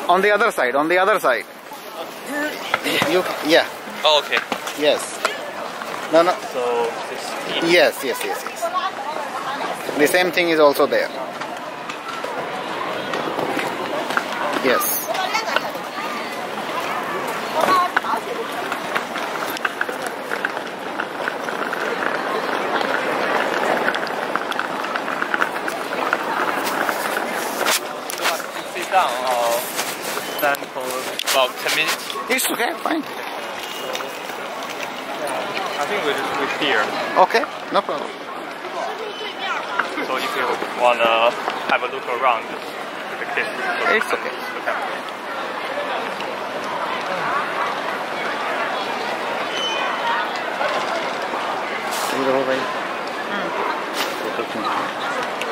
On the other side, on the other side. Yeah. Oh, okay. Yes. No, no. So this. Yes, yes, yes, yes. The same thing is also there. Yes. Sit down or stand for about 10 minutes. It's okay, fine. I think we'll just wait here. Okay, no problem. So if you wanna have a look around, just the kids. It's okay. Okay. You know, right?